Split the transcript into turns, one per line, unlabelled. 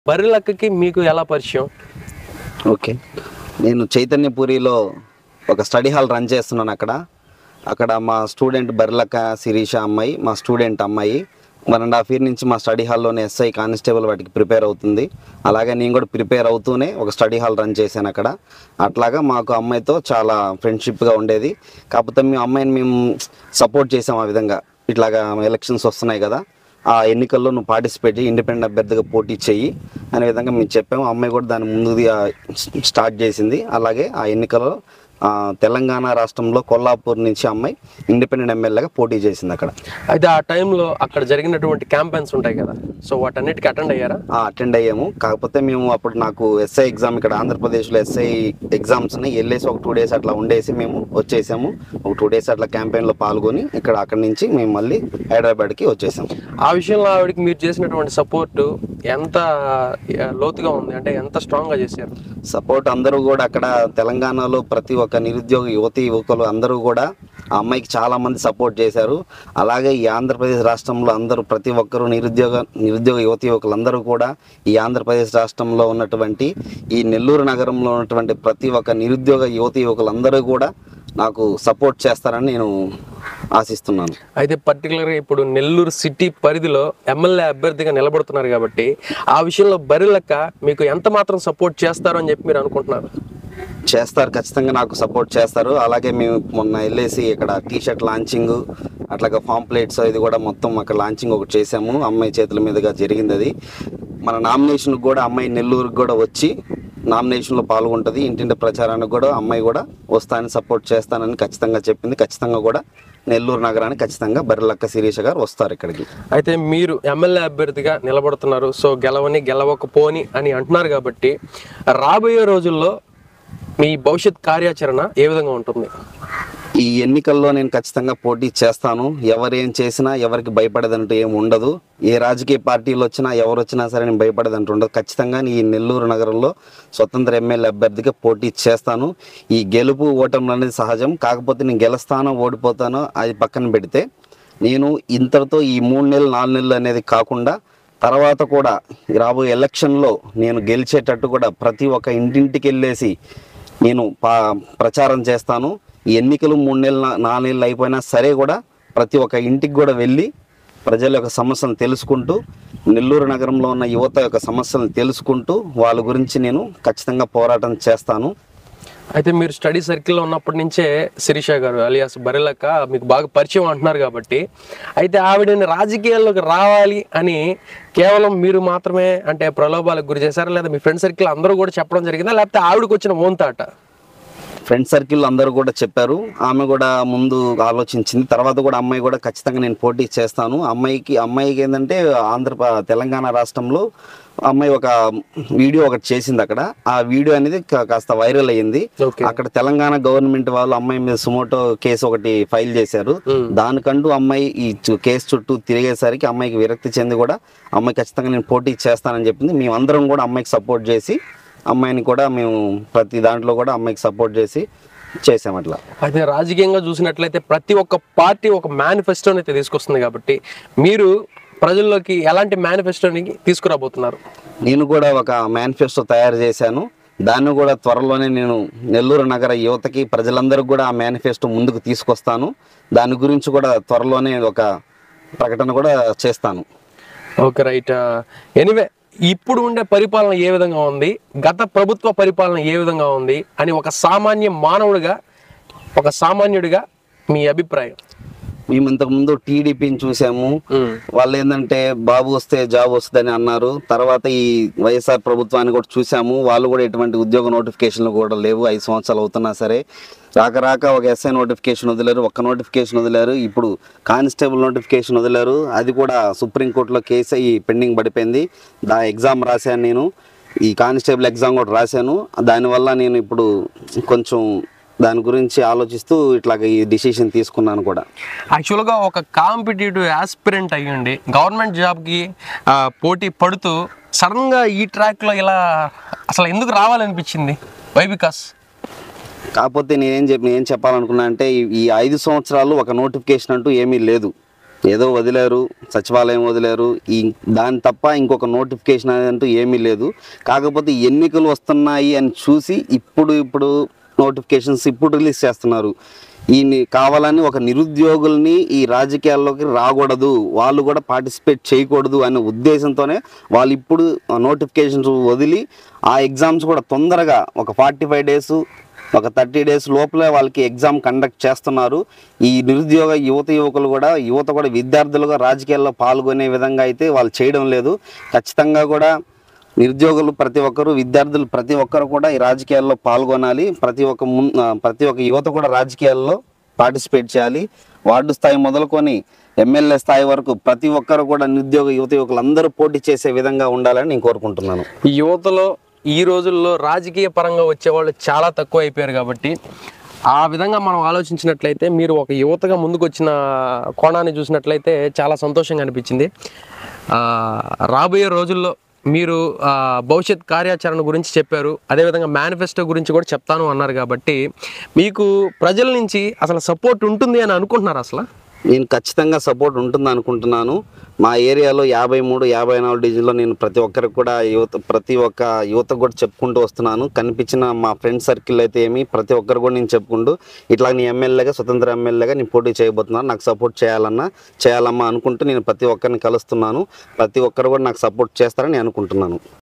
బర్రెలక్కకి మీకు ఎలా పరిచయం?
ఓకే. నేను చైతన్యపురిలో ఒక స్టడీ హాల్ రన్ చేస్తున్నాను. అక్కడ మా స్టూడెంట్ బర్రెలక్క శిరీష అమ్మాయి, మా స్టూడెంట్ అమ్మాయి 1.5 year నుంచి మా స్టడీ హాల్లోనే ఎస్ఐ కానిస్టేబుల్ వాటికి ప్రిపేర్ అవుతుంది. అలాగే నేను కూడా ప్రిపేర్ అవుతూనే ఒక స్టడీ హాల్ రన్ చేశాను అక్కడ. అట్లాగా మాకు అమ్మాయితో చాలా ఫ్రెండ్షిప్గా ఉండేది. కాకపోతే మేము అమ్మాయిని మేము సపోర్ట్ చేసాం. ఆ విధంగా ఇట్లాగా ఎలక్షన్స్ వస్తున్నాయి కదా, ఆ ఎన్నికల్లో నువ్వు పార్టిసిపేట్ చేయి, ఇండిపెండెంట్ అభ్యర్థిగా పోటీ చెయ్యి అనే విధంగా మేము చెప్పాము. అమ్మాయి కూడా దాని ముందుగా స్టార్ట్ చేసింది. అలాగే ఆ ఎన్నికల్లో తెలంగాణ రాష్ట్రంలో కొల్లాపూర్ నుంచి అమ్మాయి ఇండిపెండెంట్ ఎమ్మెల్యేగా పోటీ చేసింది అక్కడ.
అయితే ఆ టైంలో అక్కడ జరిగినటువంటి క్యాంపెయిన్స్ ఉంటాయి కదా, సో వాటన్నిటికీ అటెండ్ అయ్యారా?
అటెండ్ అయ్యాము. కాకపోతే మేము అప్పుడు నాకు ఎస్ఐ ఎగ్జామ్ ఇక్కడ ఆంధ్రప్రదేశ్లో ఎస్ఐ ఎగ్జామ్స్ని వెళ్ళేసి ఒక 2 days అట్లా ఉండేసి మేము వచ్చేసాము. ఒక 2 days అట్లా క్యాంపెయిన్లో పాల్గొని అక్కడి నుంచి మేము మళ్ళీ హైదరాబాద్కి వచ్చేసాము.
ఆ విషయంలో ఆవిడకి మీరు చేసినటువంటి సపోర్ట్ ఎంత లోతుగా ఉంది, అంటే ఎంత స్ట్రాంగ్గా చేశారు
సపోర్ట్? అందరూ కూడా అక్కడ తెలంగాణలో ప్రతి ఒక్క నిరుద్యోగ యువకులు అందరూ కూడా ఆ అమ్మాయికి చాలామంది సపోర్ట్ చేశారు. అలాగే ఈ ఆంధ్రప్రదేశ్ రాష్ట్రంలో అందరూ ప్రతి ఒక్కరూ నిరుద్యోగ యువకులు అందరూ కూడా ఈ ఆంధ్రప్రదేశ్ రాష్ట్రంలో ఉన్నటువంటి ఈ నెల్లూరు నగరంలో ఉన్నటువంటి ప్రతి ఒక్క నిరుద్యోగ యువకులందరూ కూడా నాకు సపోర్ట్ చేస్తారని నేను ఆశిస్తున్నాను.
అయితే పర్టికులర్గా ఇప్పుడు నెల్లూరు సిటీ పరిధిలో ఎమ్మెల్యే అభ్యర్థిగా నిలబడుతున్నారు కాబట్టి ఆ విషయంలో బర్రెలక్క మీకు ఎంత మాత్రం సపోర్ట్ చేస్తారు అని చెప్పి మీరు అనుకుంటున్నారు?
చేస్తారు, ఖచ్చితంగా నాకు సపోర్ట్ చేస్తారు. అలాగే మేము మొన్న వెళ్ళేసి ఇక్కడ టీషర్ట్ లాంచింగ్, అట్లాగే పాంప్లెట్స్ ఇది కూడా మొత్తం అక్కడ లాంచింగ్ ఒకటి చేసాము. అమ్మాయి చేతుల మీదుగా జరిగింది అది. మన నామినేషన్కి కూడా అమ్మాయి నెల్లూరుకి కూడా వచ్చి నామినేషన్లో పాల్గొంటుంది. ఇంటింటి ప్రచారానికి కూడా అమ్మాయి కూడా వస్తానని సపోర్ట్ చేస్తానని ఖచ్చితంగా చెప్పింది. ఖచ్చితంగా కూడా నెల్లూరు నగరానికి ఖచ్చితంగా బర్రెలక్క శిరీష గారు వస్తారు ఇక్కడికి.
అయితే మీరు ఎమ్మెల్యే అభ్యర్థిగా నిలబడుతున్నారు, సో గెలవకపోని అని అంటున్నారు కాబట్టి రాబోయే రోజుల్లో మీ భవిష్యత్ కార్యాచరణ ఏ విధంగా ఉంటుంది?
ఈ ఎన్నికల్లో నేను ఖచ్చితంగా పోటీ చేస్తాను. ఎవరేం చేసినా ఎవరికి భయపడేదంటూ ఏమి ఉండదు. ఏ రాజకీయ పార్టీలు వచ్చినా ఎవరు వచ్చినా సరే నేను భయపడేదంటూ ఉండదు. ఖచ్చితంగా ఈ నెల్లూరు నగరంలో స్వతంత్ర ఎమ్మెల్యే అభ్యర్థిగా పోటీ చేస్తాను. ఈ గెలుపు ఓటములు అనేది సహజం. కాకపోతే నేను గెలుస్తానో ఓడిపోతానో అది పక్కన పెడితే, నేను ఇంతటితో ఈ 3 నెలలు 4 నెలలు అనేది కాకుండా తర్వాత కూడా రాబోయే ఎలక్షన్లో నేను గెలిచేటట్టు కూడా ప్రతి ఒక్క ఇంటింటికి వెళ్ళేసి నేను ప్రచారం చేస్తాను. ఈ ఎన్నికలు 3 నెలలు 4 నెలలు అయిపోయినా సరే కూడా ప్రతి ఒక్క ఇంటికి కూడా వెళ్ళి ప్రజల యొక్క సమస్యలను తెలుసుకుంటూ, నెల్లూరు నగరంలో ఉన్న యువత యొక్క సమస్యలను తెలుసుకుంటూ వాళ్ళ గురించి నేను ఖచ్చితంగా పోరాటం చేస్తాను.
అయితే మీరు స్టడీ సర్కిల్లో ఉన్నప్పటి నుంచే శిరీష గారు అలియాస్ బర్రెలక్క మీకు బాగా పరిచయం అంటున్నారు కాబట్టి, అయితే ఆవిడని రాజకీయాల్లోకి రావాలి అని కేవలం మీరు మాత్రమే అంటే ప్రలోభాలకు గురి చేశారా, లేదా మీ ఫ్రెండ్ సర్కిల్ అందరూ కూడా చెప్పడం జరిగిందా, లేకపోతే ఆవిడకి వచ్చిన ఓన్తాట?
ఫ్రెండ్ సర్కిల్ అందరూ కూడా చెప్పారు. ఆమె కూడా ముందు ఆలోచించింది. తర్వాత కూడా అమ్మాయి కూడా ఖచ్చితంగా నేను పోటీ చేస్తాను. అమ్మాయికి ఏంటంటే తెలంగాణ రాష్ట్రంలో అమ్మాయి ఒక వీడియో ఒకటి చేసింది అక్కడ. ఆ వీడియో అనేది కాస్త వైరల్ అయ్యింది. అక్కడ తెలంగాణ గవర్నమెంట్ వాళ్ళు అమ్మాయి మీద సుమోటో కేసు ఒకటి ఫైల్ చేశారు. దానికంటూ అమ్మాయి ఈ కేసు చుట్టూ తిరిగేసరికి అమ్మాయికి విరక్తి చెంది కూడా అమ్మాయి ఖచ్చితంగా నేను పోటీ చేస్తానని చెప్పింది. మేమందరం కూడా అమ్మాయికి సపోర్ట్ చేసి అమ్మాయిని కూడా మేము ప్రతి దాంట్లో కూడా అమ్మాయికి సపోర్ట్ చేసి చేసాం అట్లా.
అయితే రాజకీయంగా చూసినట్లయితే ప్రతి ఒక్క పార్టీ ఒక మేనిఫెస్టోని అయితే తీసుకొస్తుంది కాబట్టి మీరు ప్రజల్లోకి ఎలాంటి మేనిఫెస్టోని తీసుకురాబోతున్నారు?
నేను కూడా ఒక మేనిఫెస్టో తయారు చేశాను. దాన్ని కూడా త్వరలోనే నేను నెల్లూరు నగర యువతకి ప్రజలందరికీ కూడా ఆ మేనిఫెస్టో ముందుకు తీసుకొస్తాను. దాని గురించి కూడా త్వరలోనే ఒక ప్రకటన కూడా చేస్తాను.
Okay, right. ఎనీవే, ఇప్పుడు ఉండే పరిపాలన ఏ విధంగా ఉంది, గత ప్రభుత్వ పరిపాలన ఏ విధంగా ఉంది అని ఒక సామాన్యుడిగా మీ అభిప్రాయం?
మేము ఇంతకుముందు టీడీపీని చూసాము. వాళ్ళు ఏంటంటే బాబు వస్తే జాబ్ వస్తుందని అన్నారు. తర్వాత ఈ వైఎస్ఆర్ ప్రభుత్వాన్ని కూడా చూసాము. వాళ్ళు కూడా ఎటువంటి ఉద్యోగ నోటిఫికేషన్లు కూడా లేవు. 5 సంవత్సరాలు అవుతున్నా సరే రాక ఒక ఎస్ఐ నోటిఫికేషన్ వదిలేరు, ఒక్క నోటిఫికేషన్ వదిలేరు. ఇప్పుడు కానిస్టేబుల్ నోటిఫికేషన్ వదిలేరు. అది కూడా సుప్రీంకోర్టులో కేసు అయ్యి పెండింగ్ పడిపోయింది. ఎగ్జామ్ రాశాను నేను. ఈ కానిస్టేబుల్ ఎగ్జామ్ కూడా రాశాను. దానివల్ల నేను ఇప్పుడు కొంచెం దాని గురించి ఆలోచిస్తూ ఇట్లాగ ఈ డిసిషన్ తీసుకున్నాను కూడా.
యాక్చువల్గా ఒక కాంపిటేటివ్ ఆస్పిరెంట్ అయ్యండి గవర్నమెంట్ జాబ్కి పోటీ పడుతూ సడన్గా ఈ ట్రాక్లో ఇలా అసలు ఎందుకు రావాలనిపించింది? వై? బికాస్
కాకపోతే నేనేం చెప్పాలనుకున్నా అంటే ఈ 5 సంవత్సరాలు ఒక నోటిఫికేషన్ అంటూ ఏమీ లేదు. ఏదో వదిలేరు, సచివాలయం వదిలేరు, ఈ దాని తప్ప ఇంకొక నోటిఫికేషన్ అంటూ ఏమీ లేదు. కాకపోతే ఎన్నికలు వస్తున్నాయి అని చూసి ఇప్పుడు నోటిఫికేషన్స్ ఇప్పుడు రిలీజ్ చేస్తున్నారు. ఈ కావాలని ఒక నిరుద్యోగుల్ని ఈ రాజకీయాల్లోకి రాకూడదు, వాళ్ళు కూడా పార్టిసిపేట్ చేయకూడదు అనే ఉద్దేశంతోనే వాళ్ళు ఇప్పుడు నోటిఫికేషన్స్ వదిలి ఆ ఎగ్జామ్స్ కూడా తొందరగా ఒక 45 days, ఒక 30 days లోపలే వాళ్ళకి ఎగ్జామ్ కండక్ట్ చేస్తున్నారు. ఈ నిరుద్యోగ యువకులు కూడా విద్యార్థులుగా రాజకీయాల్లో పాల్గొనే విధంగా అయితే వాళ్ళు చేయడం లేదు. ఖచ్చితంగా కూడా నిరుద్యోగులు ప్రతి ఒక్కరు, విద్యార్థులు ప్రతి ఒక్కరు కూడా ఈ రాజకీయాల్లో పాల్గొనాలి. ప్రతి ఒక్క యువత కూడా రాజకీయాల్లో పార్టిసిపేట్ చేయాలి. వార్డు స్థాయి మొదలుకొని ఎమ్మెల్యే స్థాయి వరకు ప్రతి ఒక్కరు కూడా నిరుద్యోగ యువకులు అందరూ పోటీ చేసే విధంగా ఉండాలని నేను కోరుకుంటున్నాను.
ఈ యువతలో ఈ రోజుల్లో రాజకీయ పరంగా వచ్చేవాళ్ళు చాలా తక్కువ అయిపోయారు కాబట్టి ఆ విధంగా మనం ఆలోచించినట్లయితే మీరు ఒక యువతగా ముందుకు వచ్చిన కోణాన్ని చూసినట్లయితే చాలా సంతోషంగా అనిపించింది. రాబోయే రోజుల్లో మీరు భవిష్యత్ కార్యాచరణ గురించి చెప్పారు, అదేవిధంగా మేనిఫెస్టో గురించి కూడా చెప్తాను అన్నారు. కాబట్టి మీకు ప్రజల నుంచి అసలు సపోర్ట్ ఉంటుంది అని అనుకుంటున్నారు? అసలు
నేను ఖచ్చితంగా సపోర్ట్ ఉంటుంది అనుకుంటున్నాను. మా ఏరియాలో 53, 54 డివిజన్లో నేను ప్రతి ఒక్క యువత కూడా చెప్పుకుంటూ వస్తున్నాను. కనిపించిన మా ఫ్రెండ్ సర్కిల్ అయితే ప్రతి ఒక్కరు కూడా నేను చెప్పుకుంటూ ఇట్లా నీ ఎమ్మెల్యేగా, స్వతంత్ర ఎమ్మెల్యేగా నేను పోటీ చేయబోతున్నాను, నాకు సపోర్ట్ చేయాలమ్మా అనుకుంటూ నేను ప్రతి ఒక్కరిని కలుస్తున్నాను. ప్రతి ఒక్కరు కూడా నాకు సపోర్ట్ చేస్తారని నేను అనుకుంటున్నాను.